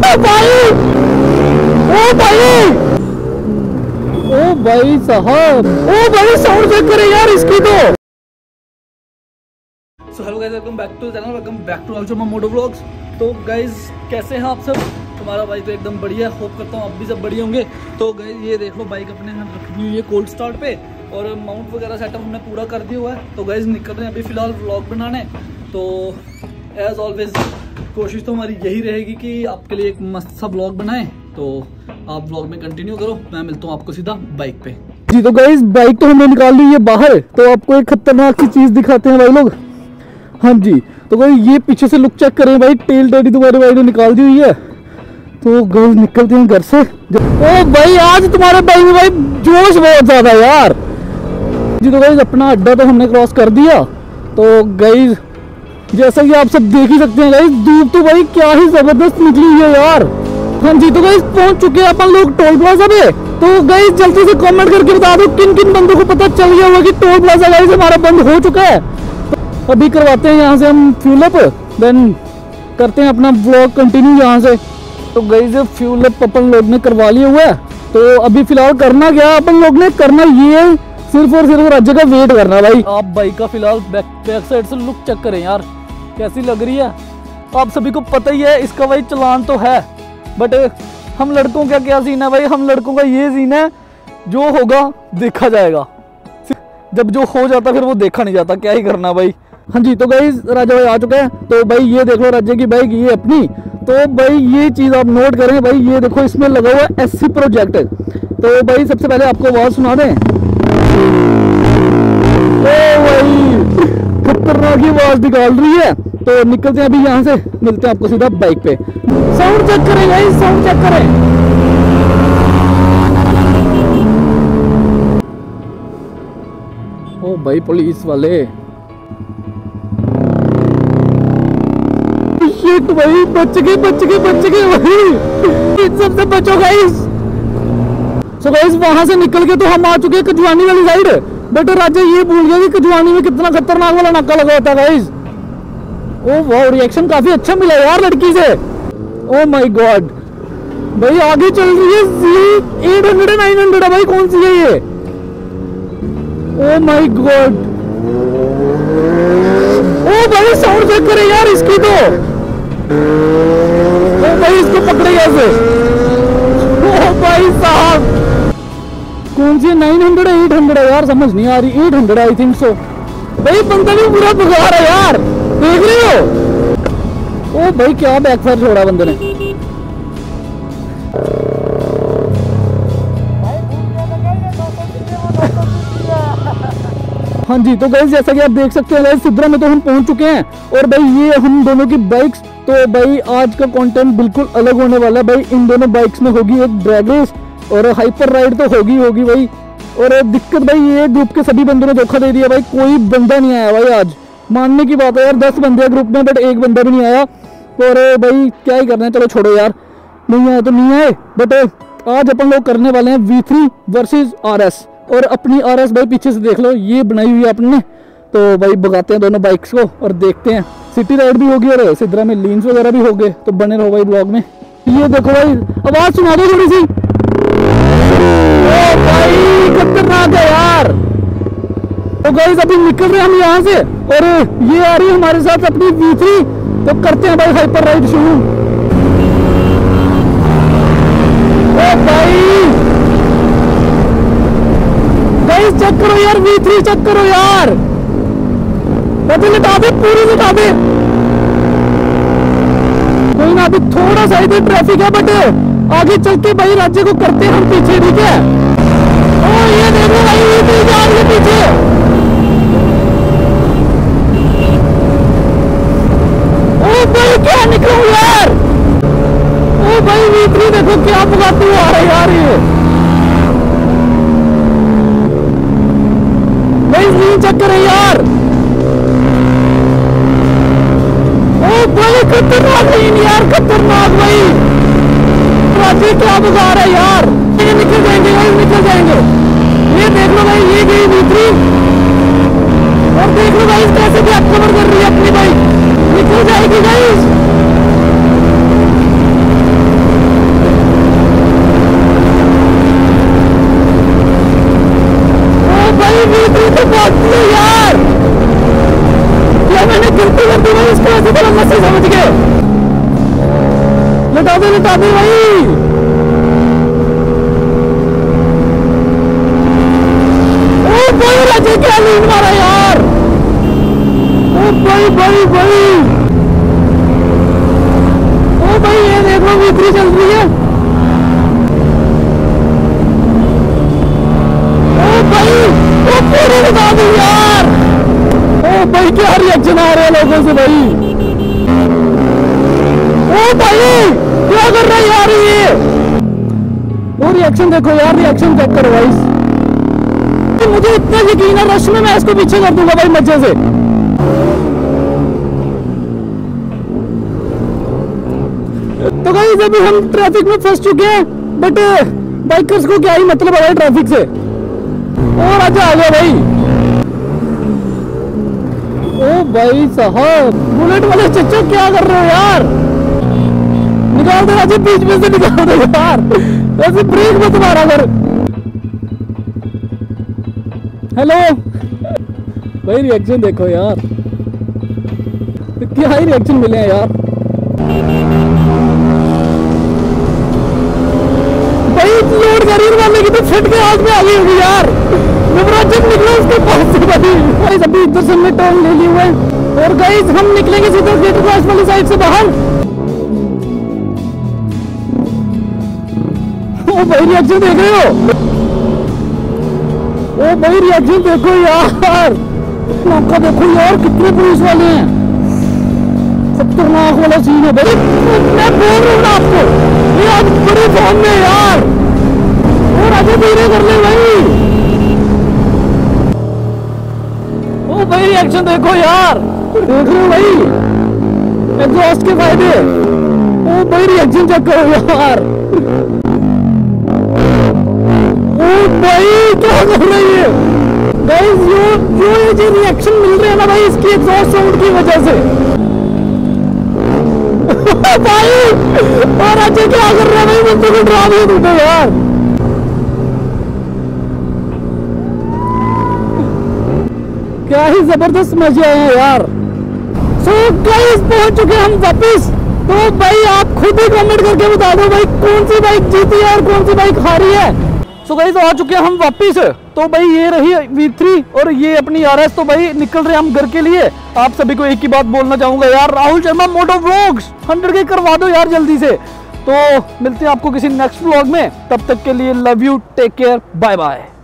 भाई, ओ भाई, ओ भाई साहब, ओ भाई साउंड चेक करें यार इसकी तो। So hello guys, welcome back to channel, welcome back to outshow moto vlogs. तो गाइस कैसे हैं आप सब? तुम्हारा भाई तो एकदम बढ़िया, होप करता हूँ आप भी सब बढ़िया होंगे। तो गाइस ये देख लो, बाइक अपने यहाँ रखी हुई है कोल्ड स्टार्ट पे और माउंट वगैरह सेटअप हमने पूरा कर दिया हुआ है। तो गाइस निकल रहे हैं अभी फिलहाल व्लॉग बनाने। तो एज ऑलवेज कोशिश तो हमारी यही रहेगी कि आपके लिए एक मस्त सा व्लॉग बनाएं। तो आप व्लॉग में कंटिन्यू करो, मैं मिलता हूँ आपको सीधा बाइक पे। जी तो गाइस बाइक तो हमने निकाल ली है बाहर, तो आपको एक खतरनाक सी चीज दिखाते हैं भाई लोग। हाँ जी, तो भाई ये पीछे से लुक चेक करें भाई, टेल डैडी तुम्हारे भाई ने निकाल दी हुई है। तो गर्ल्स निकलते हैं घर से। ओ भाई आज तुम्हारे भाई में भाई जोश बहुत ज्यादा यार। जी तो गाइस अपना अड्डा तो हमने क्रॉस कर दिया। तो गाइस जैसा कि आप सब देख ही सकते हैं गाइस, धूप तो भाई क्या ही जबरदस्त निकली हुई है यार। हाँ जी तो गाइस पहुंच चुके हैं अपन लोग टोल प्लाजा पे। तो गाइस जल्दी से कमेंट करके बता दो किन किन बंदों को पता चल गया होगा कि टोल प्लाजा गाइस हमारा बंद हो चुका है। तो अभी करवाते हैं यहाँ से हम फ्यूल अप, देन करते हैं अपना व्लॉग कंटिन्यू यहाँ से। तो गाइस फ्यूल अप अपन लोग ने करवा लिया हुआ है। तो अभी फिलहाल करना क्या अपन लोग ने, करना ये है सिर्फ और सिर्फ राज्य का वेट करना भाई। आप बाइक का फिलहाल बैक साइड से लुक चेक करें यार, कैसी लग रही है। आप सभी को पता ही है इसका भाई चलान तो है, बट हम लड़कों का क्या सीन है भाई, हम लड़कों का ये सीन है जो होगा देखा जाएगा, जब जो हो जाता फिर वो देखा नहीं जाता, क्या ही करना भाई। हाँ जी तो गाइस राजा भाई आ चुका है। तो भाई ये देख लो राज्य की बाइक ये अपनी। तो भाई ये चीज आप नोट करें भाई, ये देखो इसमें लगा हुआ है SC प्रोजेक्ट। तो भाई सबसे पहले आपको आवाज सुना दें। ओ भाई खतरनाक की आवाज निकाल रही है। तो निकलते हैं अभी यहाँ से, मिलते हैं आपको सीधा बाइक पे। साउंड चेक करें गाइस, साउंड चेक करें। ओ भाई पुलिस वाले, शिट भाई बच गए भाई, इन सबसे बचो गाइस। सो गाइस वहां से निकल के तो हम आ चुके हैं कजुआनी वाली साइड, बट राजा ये भूल गया कि कजुआनी में कितना खतरनाक वाला नाका लगा होता है गाइस। ओ वाह रिएक्शन काफी अच्छा मिला यार लड़की से। ओ माय गॉड भाई आगे चल रही है Z800 900 भाई, कौन सी है ये? ओ माय गॉड, ओ भाई साउंड चेक करे यार इसकी तो। ओ भाई इसको पकड़े कैसे? ओ भाई साहब कौन सी 900 800 है यार, समझ नहीं आ रही। 800 आई थिंक सो। भाई बंदा भी पूरा बुखार है यार, देख रहे हो? ओ भाई क्या बैकफायर छोड़ा बंदे ने। हाँ जी तो गाइस जैसा कि आप देख सकते हैं गाइस सिद्रा में तो हम पहुंच चुके हैं। और भाई ये हम दोनों की बाइक्स, तो भाई आज का कंटेंट बिल्कुल अलग होने वाला है भाई। इन दोनों बाइक्स में होगी एक ड्रैग रेस और हाइपर राइड तो होगी भाई। और दिक्कत भाई ये ग्रुप के सभी बंदों ने धोखा दे दिया भाई, कोई बंदा नहीं आया भाई आज। मानने की बात है यार 10 बंदे हैं ग्रुप में, बट एक बंदा भी नहीं आया। और भाई क्या ही करना है, चलो छोड़ो यार, नहीं आए तो नहीं आए। बट आज अपन लोग करने वाले हैं V3 वर्सेस RS। और अपनी RS भाई पीछे से देख लो, ये बनाई हुई है अपने। तो भाई भगाते हैं दोनों बाइक्स को और देखते हैं, सिटी राइड भी होगी और सिद्रा में लीन्स वगैरह भी हो गए। तो बने रहो भाई ब्लॉग में। ये देखो भाई आवाज सुना दो थोड़ी सी। ओ भाई खतरनाक है यार। तो गाइस अभी निकल रहे हैं हम यहाँ से और ये आ रही है हमारे साथ अपनी V3। तो करते हैं भाई हाइपर राइड शुरू। ओ भाई गाइस चेक करो यार, V3 चेक करो यार, पता लटा दे पूरी लटा दे। कोई ना अभी थोड़ा सा इधर ट्रैफिक है, बट आगे चल के भाई राज्य को करते हैं हम पीछे, ठीक है? ओ ये देखो भाई V3 जा रही है पीछे। ओ भाई क्या निकलूं यार। ओ भाई V3 देखो क्या भगाती हुई आ रहा है यार ये। भाई लीन चेक करें यार। ओ भाई खतरनाक लीन यार, खतरनाक भाई। राज्य क्या भगा रहा है यार, ये निकल जाएंगे भाई, निकल जाएंगे। ये देख लो भाई ये गई V3 और देख लो भाई कैसे भी कवर कर रही है अपनी बाइक, निकल जाएगी गाइस। मस्ती समझ के लटा दे भाई। ओ भाई राजे क्या लीड मारा यार। ओ भाई ओ भाई ये देखो V3 चल रही है। ओ भाई ओ पूरी लगा दी यार। ओ भाई क्या रिएक्शन आ रहे हैं लोगों से भाई। ओ भाई क्या कर रहा है यार ये। वो रिएक्शन देखो यार, रिएक्शन चेक करो भाई। तो मुझे इतना यकीन है रश में मैं इसको पीछे कर दूंगा भाई मजे से। तो गाइस अभी हम ट्रैफिक में फंस चुके हैं, बट बाइकर्स को क्या ही मतलब है ट्रैफिक से। और आजा आ गया भाई। ओ भाई साहब बुलेट वाले चच्चा क्या कर रहे हो यार। निकाल दे राजे, बीच में से निकाल दे यार, ऐसे ब्रेक मत मारा कर। हेलो भाई रिएक्शन देखो यार, तो क्या ही रिएक्शन मिले हैं यार। भाई लोड कैरियर वाले की तो फट के हाथ में आ गई होगी यार। युवराज जब निकला उसके पास से भाई अभी इधर से हमने टर्न ले ली हुआ है। और गाइस हम निकलेंगे सीधा गेट क्रॉस वाली साइड से बाहर। ओ भाई रिएक्शन देख रहे हो। ओ भाई रिएक्शन देखो यार, मौका देखो यार, कितने पुलिस वाले हैं। खतरनाक वाला सीन है भाई। मैं बोल रहा हूँ ना आपको, ये आज बड़ी फॉर्म में यार। और आगे धीरे कर ले भाई। ओ भाई रिएक्शन देखो यार, देख रहे हो भाई एग्जॉस्ट के फायदे। ओ भाई रिएक्शन चेक करो यार। ओ भाई क्या कर रही है गाइस, ये रिएक्शन मिल रहे हैं ना भाई इसकी एग्जॉस्ट साउंड की वजह से। भाई और अच्छे क्या कर रहे हैं भाई, मुझे को ड्रा दिया तुमने यार। क्या ही जबरदस्त मजे आए हैं यार। सो गाइस पहुंच चुके हम वापिस। तो भाई आप खुद ही कमेंट करके बता दो भाई कौन सी बाइक जीती है और कौन सी बाइक हारी है। सो गाइस आ चुके हैं हम वापिस। तो भाई ये रही V3 और ये अपनी RS। तो भाई निकल रहे हम घर के लिए। आप सभी को एक ही बात बोलना चाहूंगा यार, राहुल शर्मा मोटो व्लॉग्स 100K करवा दो यार जल्दी से। तो मिलते हैं आपको किसी नेक्स्ट व्लॉग में, तब तक के लिए love you, take care, bye bye.